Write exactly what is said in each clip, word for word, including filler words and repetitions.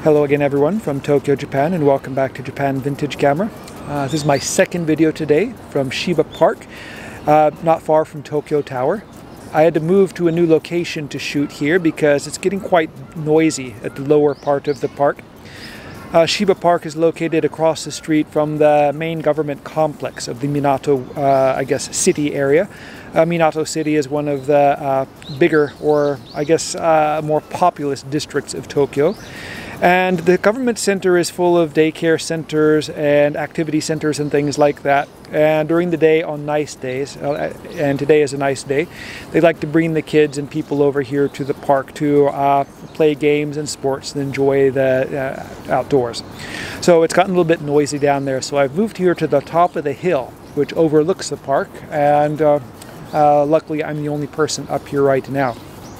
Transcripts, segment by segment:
Hello again everyone from Tokyo, Japan, and welcome back to Japan Vintage Camera. Uh, this is my second video today from Shiba Park, uh, not far from Tokyo Tower. I had to move to a new location to shoot here because it's getting quite noisy at the lower part of the park. Uh, Shiba Park is located across the street from the main government complex of the Minato, uh, I guess, city area. Uh, Minato City is one of the uh, bigger, or I guess, uh, more populous districts of Tokyo. And the government center is full of daycare centers and activity centers and things like that. And during the day, on nice days, uh, and today is a nice day, they like to bring the kids and people over here to the park to uh, play games and sports and enjoy the uh, outdoors. So it's gotten a little bit noisy down there. So I've moved here to the top of the hill, which overlooks the park. And uh, uh, luckily, I'm the only person up here right now.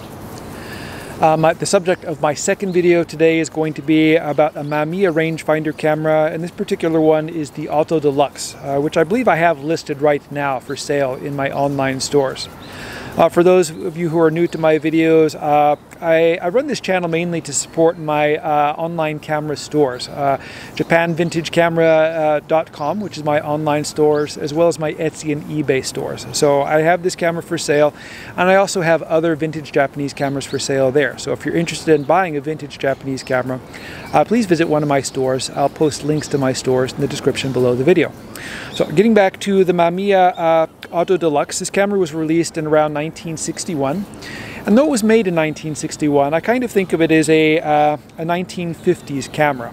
Uh, my, the subject of my second video today is going to be about a Mamiya rangefinder camera, and this particular one is the Auto Deluxe, uh, which I believe I have listed right now for sale in my online stores. Uh, for those of you who are new to my videos, uh, I, I run this channel mainly to support my uh, online camera stores, uh, Japan Vintage Camera dot com, which is my online stores, as well as my Etsy and eBay stores. So I have this camera for sale, and I also have other vintage Japanese cameras for sale there. So if you're interested in buying a vintage Japanese camera, uh, please visit one of my stores. I'll post links to my stores in the description below the video. So getting back to the Mamiya uh, Auto Deluxe, this camera was released in around nineteen sixty-one. And though it was made in nineteen sixty-one, I kind of think of it as a, uh, a nineteen fifties camera.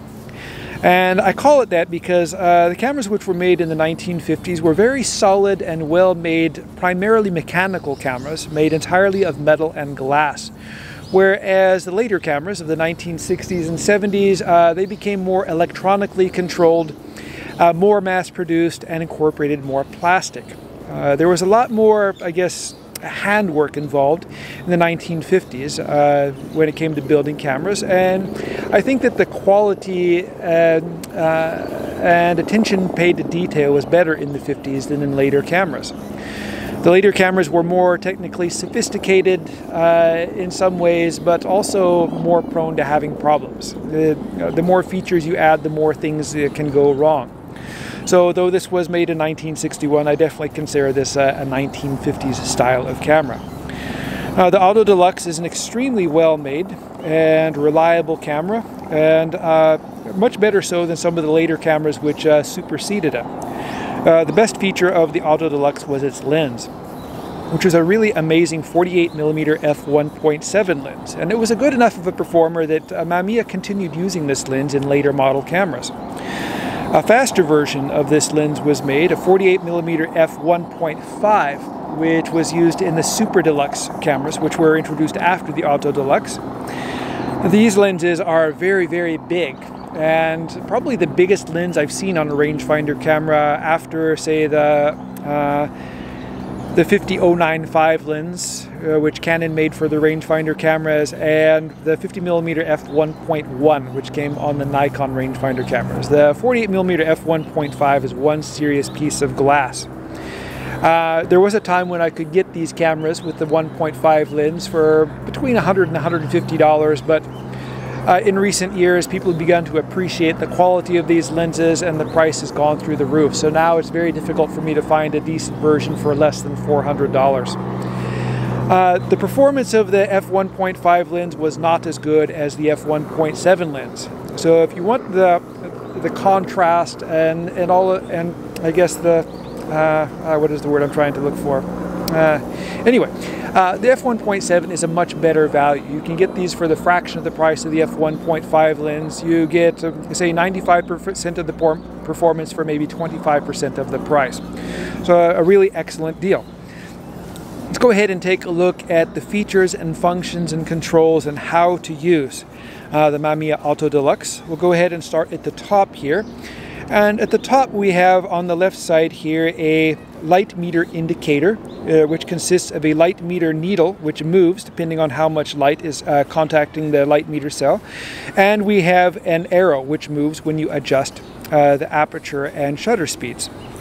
And I call it that because uh, the cameras which were made in the nineteen fifties were very solid and well-made, primarily mechanical cameras, made entirely of metal and glass. Whereas the later cameras of the nineteen sixties and seventies, uh, they became more electronically controlled, uh, more mass-produced, and incorporated more plastic. Uh, there was a lot more, I guess, handwork involved in the nineteen fifties uh, when it came to building cameras, and I think that the quality and, uh, and attention paid to detail was better in the fifties than in later cameras. The later cameras were more technically sophisticated uh, in some ways, but also more prone to having problems. The, you know, the more features you add, the more things uh, can go wrong. So though this was made in nineteen sixty-one, I definitely consider this a, a nineteen fifties style of camera. Uh, the Auto Deluxe is an extremely well-made and reliable camera, and uh, much better so than some of the later cameras which uh, superseded it. Uh, the best feature of the Auto Deluxe was its lens, which was a really amazing forty-eight millimeter f one point seven lens, and it was a good enough of a performer that uh, Mamiya continued using this lens in later model cameras. A faster version of this lens was made, a forty-eight millimeter f one point five, which was used in the Super Deluxe cameras, which were introduced after the Auto Deluxe. These lenses are very, very big, and probably the biggest lens I've seen on a rangefinder camera after, say, the uh, the fifty oh nine five lens, uh, which Canon made for the rangefinder cameras, and the fifty millimeter f one point one, which came on the Nikon rangefinder cameras. The forty-eight millimeter f one point five is one serious piece of glass. Uh, there was a time when I could get these cameras with the one point five lens for between one hundred and one hundred fifty dollars, but Uh, in recent years, people have begun to appreciate the quality of these lenses, and the price has gone through the roof. So now it's very difficult for me to find a decent version for less than four hundred dollars. Uh, the performance of the f one point five lens was not as good as the f one point seven lens. So if you want the the contrast and and all, and I guess the uh, uh, what is the word I'm trying to look for? Uh, anyway, uh, the f one point seven is a much better value. You can get these for the fraction of the price of the f one point five lens. You get, uh, say, ninety-five percent of the performance for maybe twenty-five percent of the price. So a really excellent deal. Let's go ahead and take a look at the features and functions and controls and how to use uh, the Mamiya Auto Deluxe. We'll go ahead and start at the top here. And at the top we have on the left side here a light meter indicator, uh, which consists of a light meter needle which moves depending on how much light is uh, contacting the light meter cell. And we have an arrow which moves when you adjust uh, the aperture and shutter speeds.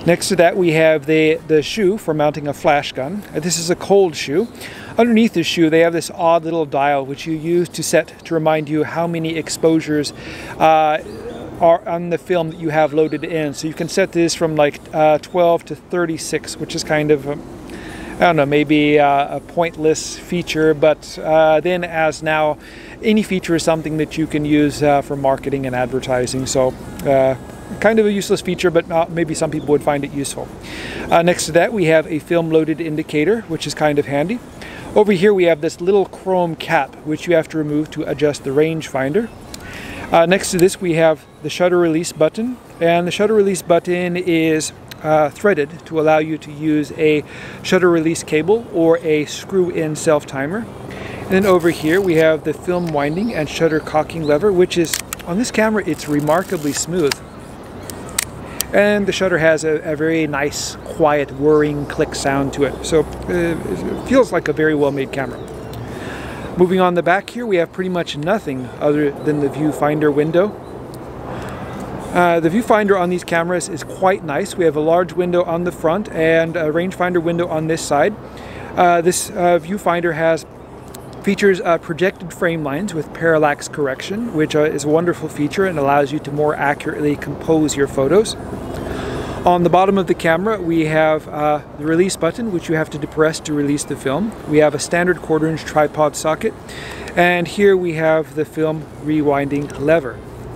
Next to that we have the, the shoe for mounting a flash gun. This is a cold shoe. Underneath this shoe they have this odd little dial which you use to set to remind you how many exposures uh, are on the film that you have loaded in. So you can set this from like uh, twelve to thirty-six, which is kind of, um, I don't know, maybe uh, a pointless feature, but uh, then as now any feature is something that you can use uh, for marketing and advertising. So uh, kind of a useless feature, but not, maybe some people would find it useful. Uh, next to that we have a film loaded indicator, which is kind of handy. Over here we have this little chrome cap which you have to remove to adjust the rangefinder. Uh, next to this we have the shutter release button, and the shutter release button is uh, threaded to allow you to use a shutter release cable or a screw-in self-timer. And then over here we have the film winding and shutter cocking lever, which is, on this camera, it's remarkably smooth. And the shutter has a, a very nice, quiet, whirring click sound to it. So uh, it feels like a very well-made camera. Moving on the back here, we have pretty much nothing other than the viewfinder window. Uh, the viewfinder on these cameras is quite nice. We have a large window on the front and a rangefinder window on this side. Uh, this uh, viewfinder has features uh, projected frame lines with parallax correction, which uh, is a wonderful feature and allows you to more accurately compose your photos. On the bottom of the camera we have uh, the release button, which you have to depress to release the film. We have a standard quarter inch tripod socket, and here we have the film rewinding lever.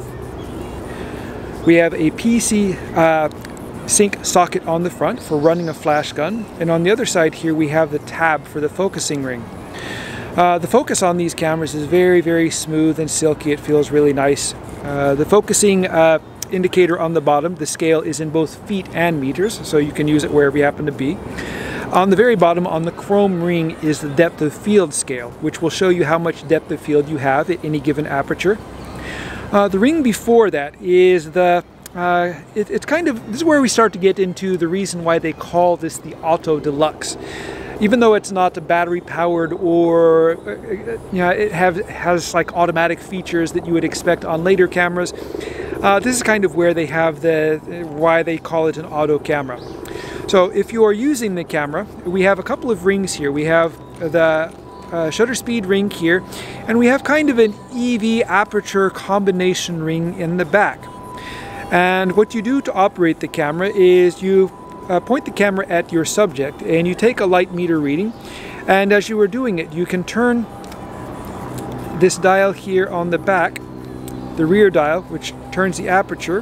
We have a P C uh, sync socket on the front for running a flash gun, and on the other side here we have the tab for the focusing ring. Uh, the focus on these cameras is very, very smooth and silky. It feels really nice. Uh, the focusing uh, indicator on the bottom, the scale is in both feet and meters, so you can use it wherever you happen to be. On the very bottom, on the chrome ring, is the depth of field scale, which will show you how much depth of field you have at any given aperture. Uh, the ring before that is the Uh, it, it's kind of, this is where we start to get into the reason why they call this the Auto Deluxe. Even though it's not battery powered or, you know, it have, has like automatic features that you would expect on later cameras, uh, this is kind of where they have the, why they call it an auto camera. So if you are using the camera, we have a couple of rings here. We have the uh, shutter speed ring here, and we have kind of an E V aperture combination ring in the back. And what you do to operate the camera is you uh, point the camera at your subject and you take a light meter reading, and as you are doing it you can turn this dial here on the back, the rear dial, which turns the aperture,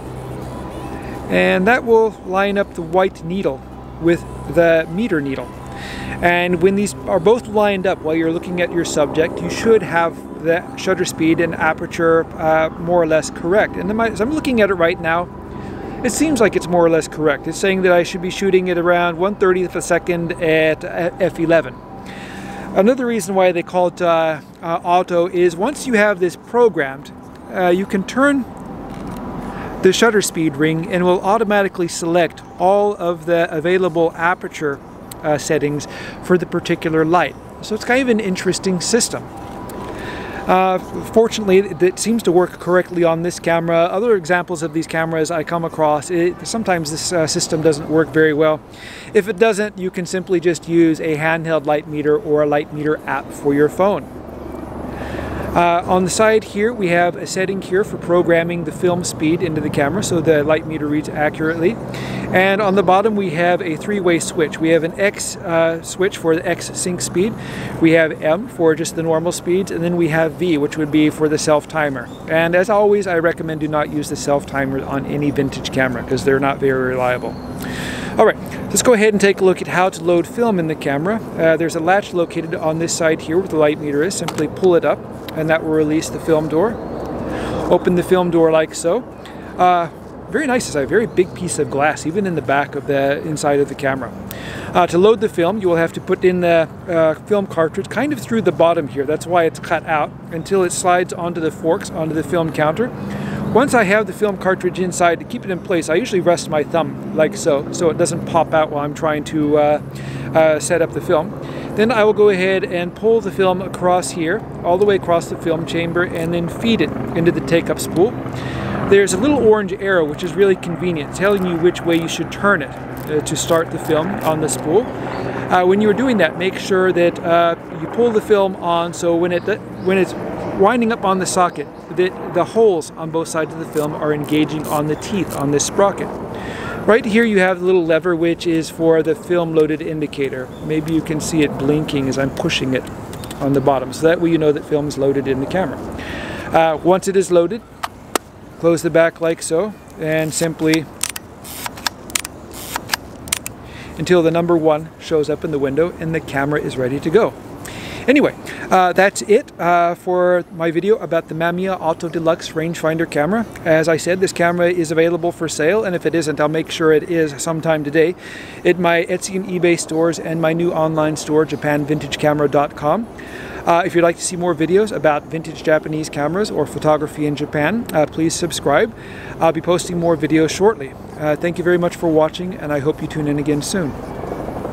and that will line up the white needle with the meter needle. And when these are both lined up while you're looking at your subject, you should have the shutter speed and aperture uh, more or less correct. And as I'm looking at it right now, it seems like it's more or less correct. It's saying that I should be shooting at around one thirtieth of a second at f eleven. Another reason why they call it uh, uh, auto is once you have this programmed, uh, you can turn the shutter speed ring and will automatically select all of the available aperture uh, settings for the particular light. So it's kind of an interesting system. Uh, fortunately, it seems to work correctly on this camera. Other examples of these cameras I come across, it, sometimes this uh, system doesn't work very well. If it doesn't, you can simply just use a handheld light meter or a light meter app for your phone. Uh, on the side here we have a setting here for programming the film speed into the camera so the light meter reads accurately. And on the bottom we have a three-way switch. We have an X uh, switch for the X sync speed, we have M for just the normal speeds, and then we have V, which would be for the self-timer. And as always, I recommend do not use the self-timer on any vintage camera because they're not very reliable. Alright, let's go ahead and take a look at how to load film in the camera. Uh, there's a latch located on this side here where the light meter is. Simply pull it up and that will release the film door. Open the film door like so. Uh, very nice, it's a very big piece of glass, even in the back of the inside of the camera. Uh, to load the film, you will have to put in the uh, film cartridge kind of through the bottom here. That's why it's cut out until it slides onto the forks, onto the film counter. Once I have the film cartridge inside, to keep it in place, I usually rest my thumb like so, so it doesn't pop out while I'm trying to uh, uh, set up the film. Then I will go ahead and pull the film across here, all the way across the film chamber, and then feed it into the take-up spool. There's a little orange arrow, which is really convenient, telling you which way you should turn it uh, to start the film on the spool. Uh, when you're doing that, make sure that uh, you pull the film on so when it when it's winding up on the socket, that the holes on both sides of the film are engaging on the teeth on this sprocket. Right here you have the little lever, which is for the film loaded indicator. Maybe you can see it blinking as I'm pushing it on the bottom, so that way you know that film is loaded in the camera. Uh, once it is loaded, close the back like so, and simply until the number one shows up in the window and the camera is ready to go. Anyway, uh, that's it uh, for my video about the Mamiya Auto Deluxe rangefinder camera. As I said, this camera is available for sale, and if it isn't, I'll make sure it is sometime today at my Etsy and eBay stores and my new online store, Japan Vintage Camera dot com. Uh, if you'd like to see more videos about vintage Japanese cameras or photography in Japan, uh, please subscribe. I'll be posting more videos shortly. Uh, thank you very much for watching, and I hope you tune in again soon.